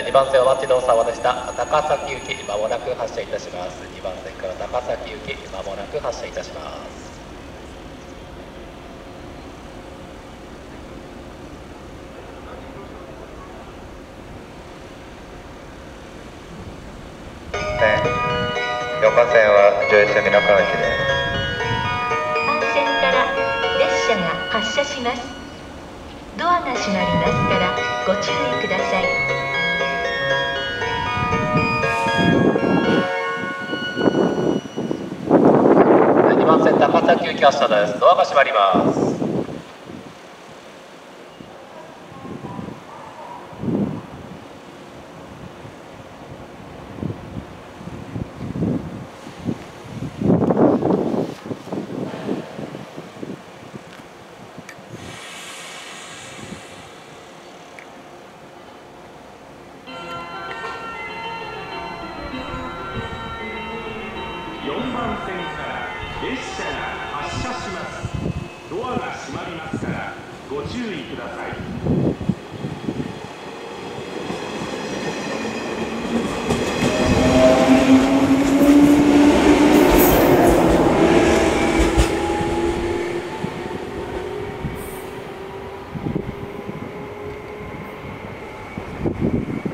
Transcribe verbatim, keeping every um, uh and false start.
にばん線お待ちどうさまでした。高崎行きまもなく発車いたします。にばん線から高崎行きまもなく発車いたします。 よんばん線は上越線美濃川駅です。 番線から列車が発車します。ドアが閉まりますからご注意ください。 にばん線高崎行き発車です。ドアが閉まります。 よんばん線から列車が発車します。ドアが閉まりますからご注意ください。 「